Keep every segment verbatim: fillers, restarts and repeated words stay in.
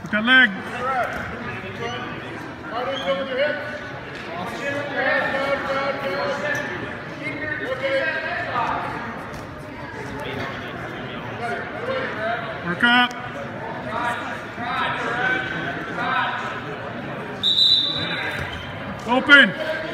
Put that leg. Work up. Open.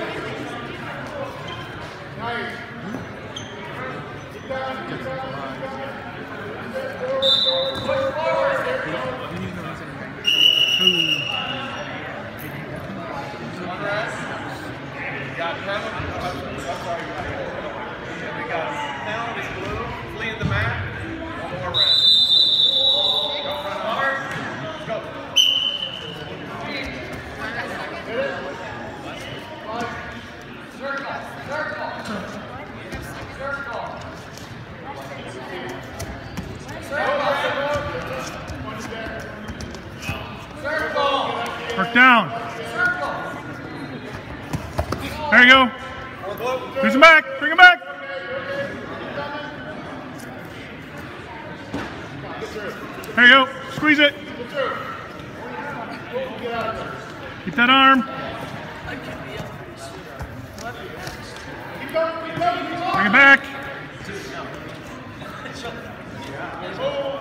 Work down. There you go. Push him back. Bring him back. There you go. Squeeze it. Keep that arm. Bring it back.